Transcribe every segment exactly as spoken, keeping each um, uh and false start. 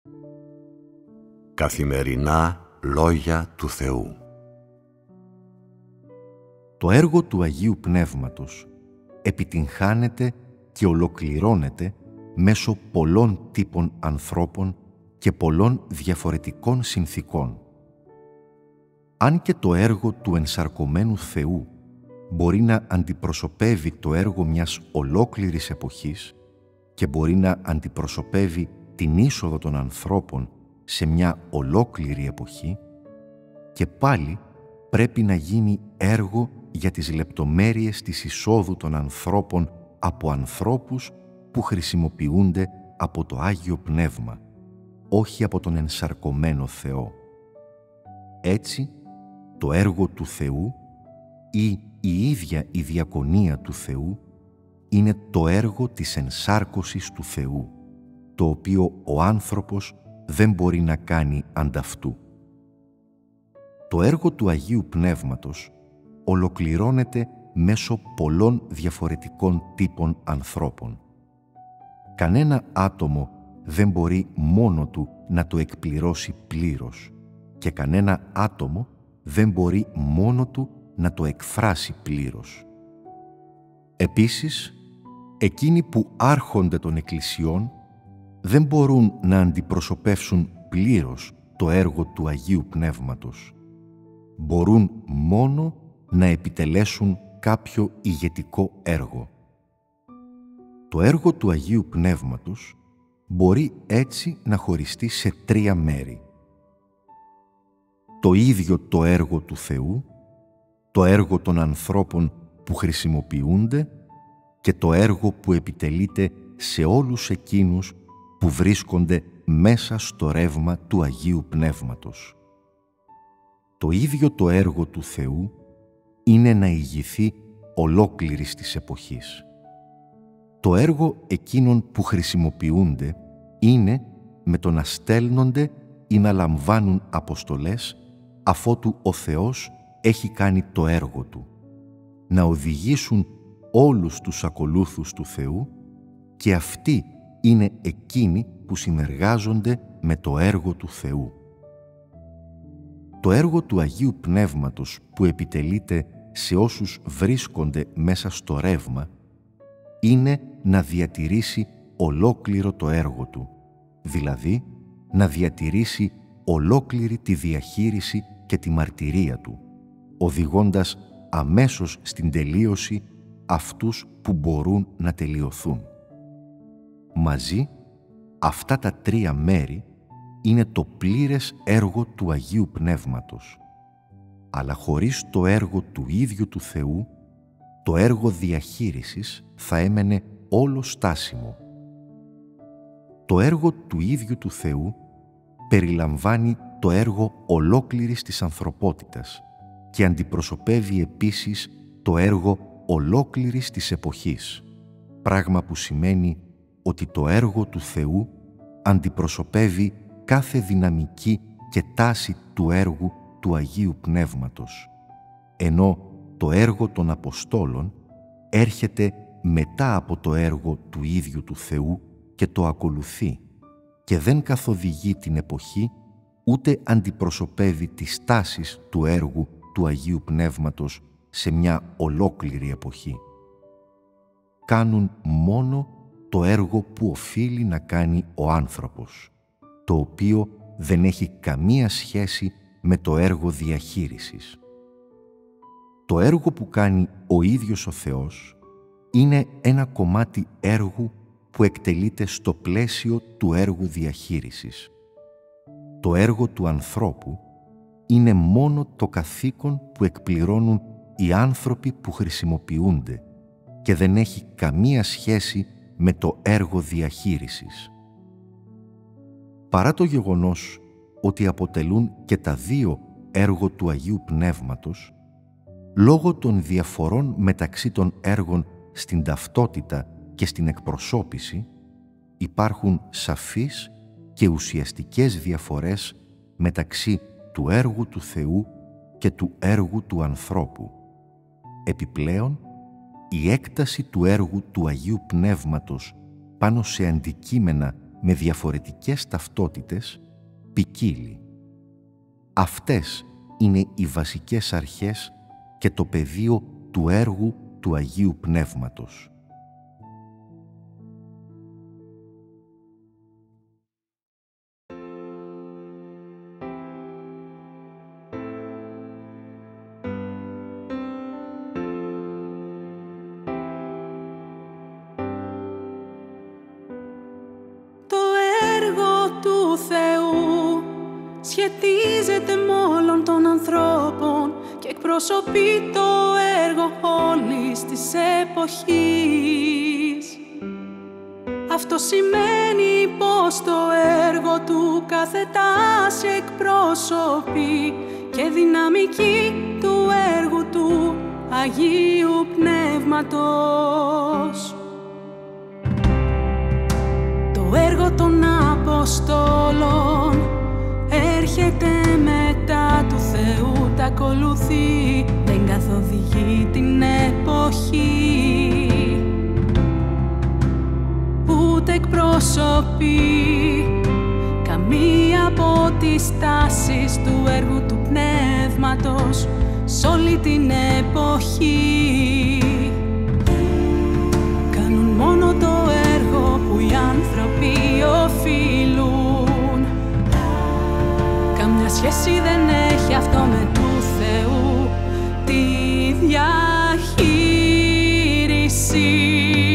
Καθημερινά λόγια του Θεού. Το έργο του Αγίου Πνεύματος επιτυγχάνεται και ολοκληρώνεται μέσω πολλών τύπων ανθρώπων και πολλών διαφορετικών συνθηκών. Αν και το έργο του ενσαρκωμένου Θεού μπορεί να αντιπροσωπεύει το έργο μιας ολόκληρης εποχής και μπορεί να αντιπροσωπεύει την είσοδο των ανθρώπων σε μια ολόκληρη εποχή, και πάλι πρέπει να γίνει έργο για τις λεπτομέρειες της εισόδου των ανθρώπων από ανθρώπους που χρησιμοποιούνται από το Άγιο Πνεύμα, όχι από τον ενσαρκωμένο Θεό. Έτσι, το έργο του Θεού ή η ίδια η διακονία του Θεού είναι το έργο της ενσάρκωσης του Θεού, το οποίο ο άνθρωπος δεν μπορεί να κάνει ανταυτού. Το έργο του Αγίου Πνεύματος ολοκληρώνεται μέσω πολλών διαφορετικών τύπων ανθρώπων. Κανένα άτομο δεν μπορεί μόνο του να το εκπληρώσει πλήρως και κανένα άτομο δεν μπορεί μόνο του να το εκφράσει πλήρως. Επίσης, εκείνοι που άρχονται των εκκλησιών δεν μπορούν να αντιπροσωπεύσουν πλήρως το έργο του Αγίου Πνεύματος. Μπορούν μόνο να επιτελέσουν κάποιο ηγετικό έργο. Το έργο του Αγίου Πνεύματος μπορεί έτσι να χωριστεί σε τρία μέρη. Το ίδιο το έργο του Θεού, το έργο των ανθρώπων που χρησιμοποιούνται και το έργο που επιτελείται σε όλους εκείνους που βρίσκονται μέσα στο ρεύμα του Αγίου Πνεύματος. Το ίδιο το έργο του Θεού είναι να ηγηθεί ολόκληρης της εποχής. Το έργο εκείνων που χρησιμοποιούνται είναι με το να στέλνονται ή να λαμβάνουν αποστολές αφότου ο Θεός έχει κάνει το έργο Του, να οδηγήσουν όλους τους ακολούθους του Θεού, και αυτοί είναι εκείνοι που συνεργάζονται με το έργο του Θεού. Το έργο του Αγίου Πνεύματος που επιτελείται σε όσους βρίσκονται μέσα στο ρεύμα είναι να διατηρήσει ολόκληρο το έργο του, δηλαδή να διατηρήσει ολόκληρη τη διαχείριση και τη μαρτυρία του, οδηγώντας αμέσως στην τελείωση αυτούς που μπορούν να τελειωθούν. Μαζί, αυτά τα τρία μέρη είναι το πλήρες έργο του Αγίου Πνεύματος. Αλλά χωρίς το έργο του ίδιου του Θεού, το έργο διαχείρισης θα έμενε όλο στάσιμο. Το έργο του ίδιου του Θεού περιλαμβάνει το έργο ολόκληρης της ανθρωπότητας και αντιπροσωπεύει επίσης το έργο ολόκληρης της εποχής, πράγμα που σημαίνει ότι το έργο του Θεού αντιπροσωπεύει κάθε δυναμική και τάση του έργου του Αγίου Πνεύματος, ενώ το έργο των Αποστόλων έρχεται μετά από το έργο του ίδιου του Θεού και το ακολουθεί και δεν καθοδηγεί την εποχή ούτε αντιπροσωπεύει τις τάσεις του έργου του Αγίου Πνεύματος σε μια ολόκληρη εποχή. Κάνουν μόνο το έργο που οφείλει να κάνει ο άνθρωπος, το οποίο δεν έχει καμία σχέση με το έργο διαχείρισης. Το έργο που κάνει ο ίδιος ο Θεός είναι ένα κομμάτι έργου που εκτελείται στο πλαίσιο του έργου διαχείρισης. Το έργο του ανθρώπου είναι μόνο το καθήκον που εκπληρώνουν οι άνθρωποι που χρησιμοποιούνται και δεν έχει καμία σχέση με το έργο διαχείρισης. Παρά το γεγονός ότι αποτελούν και τα δύο έργο του Αγίου Πνεύματος, λόγω των διαφορών μεταξύ των έργων στην ταυτότητα και στην εκπροσώπηση, υπάρχουν σαφείς και ουσιαστικές διαφορές μεταξύ του έργου του Θεού και του έργου του ανθρώπου. Επιπλέον, η έκταση του έργου του Αγίου Πνεύματος πάνω σε αντικείμενα με διαφορετικές ταυτότητες, ποικίλοι. Αυτές είναι οι βασικές αρχές και το πεδίο του έργου του Αγίου Πνεύματος. Σχετίζεται με όλων των ανθρώπων και εκπροσωπεί το έργο όλης της εποχής. Αυτό σημαίνει πως το έργο του κάθε τάση εκπροσωπεί και δυναμική του έργου του Αγίου Πνεύματος. Το έργο των Αποστόλων έρχεται μετά του Θεού, τα ακολουθεί, δεν καθοδηγεί την εποχή, ούτε εκπροσωπεί καμία από τις τάσεις του έργου του Πνεύματος σ' όλη την εποχή. Κάνουν μόνο το έργο που οι άνθρωποι οφείλουν. Καμιά σχέση δεν έχει αυτό με του Θεού τη διαχείριση.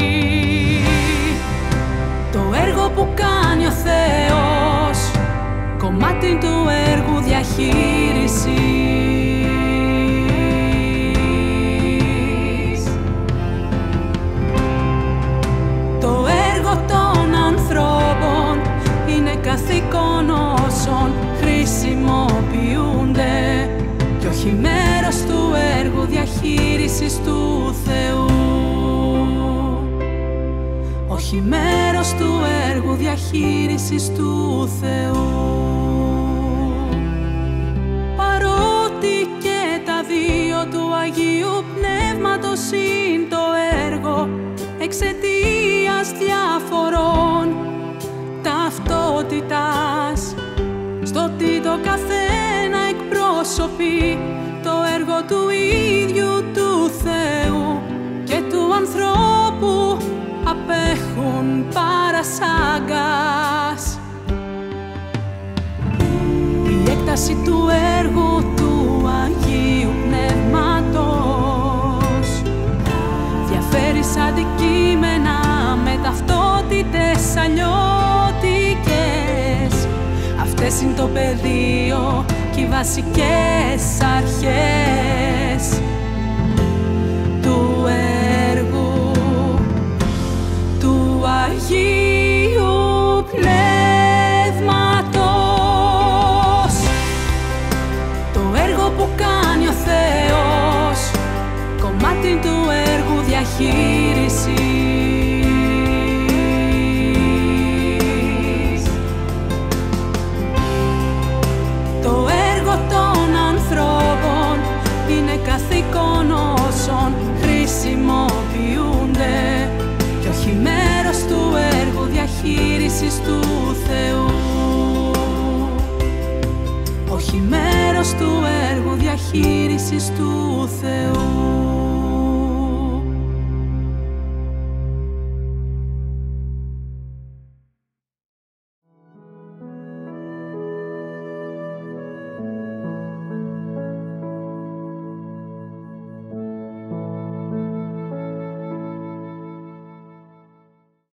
Το έργο που κάνει ο Θεός, κομμάτι του έργου διαχείρισης. Το έργο των ανθρώπων είναι καθήκον όσων χρησιμοποιούνται και όχι μέρος του έργου διαχείρισης του Θεού. Όχι μέρος του έργου διαχείρισης του Θεού. Παρότι και τα δύο του Αγίου Πνεύματος είναι το έργο εξαιτίας διαφορών ταυτότητας, στο τι το καθένα εκπροσωπεί το έργο του ίδιου του Θεού και του ανθρώπου απέχουν παρασάγκας. Η έκταση του έργου του Αγίου Πνεύματος διαφέρει σ' αντικείμενα με ταυτότητες αλλιώτικες. Αυτές είναι το πεδίο και οι βασικές αρχές του έργου του Αγίου Πνεύματος. Το έργο που κάνει ο Θεός, κομμάτι του έργου διαχείρισης. Καθήκον όσων χρησιμοποιούνται και όχι μέρος του έργου διαχείρισης του Θεού. Όχι μέρος του έργου διαχείρισης του Θεού.